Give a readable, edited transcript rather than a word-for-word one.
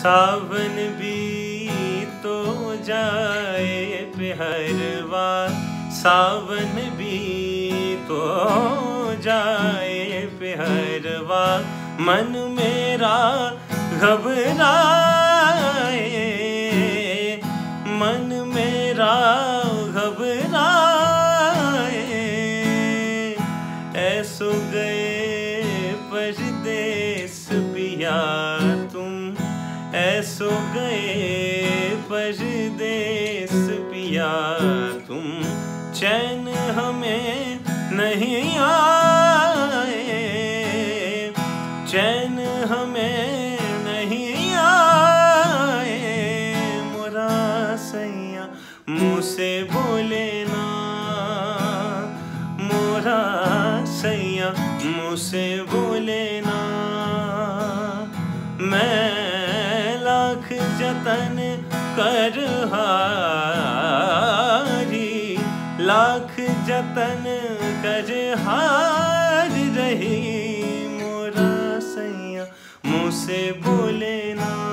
सावन भी तो जाए पहरवा, सावन भी तो जाए पहरवा, मन मेरा घबराए, मन मेरा घबराए। ऐसो गए परदेस पिया तुम, ऐसो गए परदेस पिया तुम, चैन हमें नहीं आए, चैन हमें नहीं आए। मोरा सैया मुँह से बोले ना, मोरा सैया मुँह से बोले ना। मैं लाख जतन कर हारी, लाख जतन कर हार रही। मोरा सैया मुँह से बोले ना।